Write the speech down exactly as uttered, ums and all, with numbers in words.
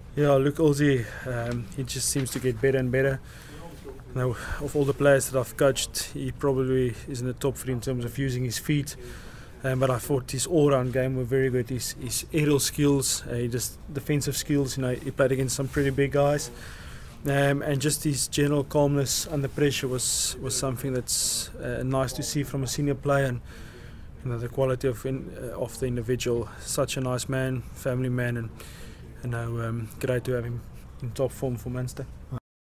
Yeah, look, Ozzy, um, he just seems to get better and better. Now, of all the players that I've coached, he probably is in the top three in terms of using his feet. Um, but I thought his all-round game were very good. His, his aerial skills, uh, just defensive skills. You know, he played against some pretty big guys, um, and just his general calmness under pressure was was something that's uh, nice to see from a senior player. And you know, the quality of in, uh, of the individual. Such a nice man, family man, and you know, um, great to have him in top form for Munster.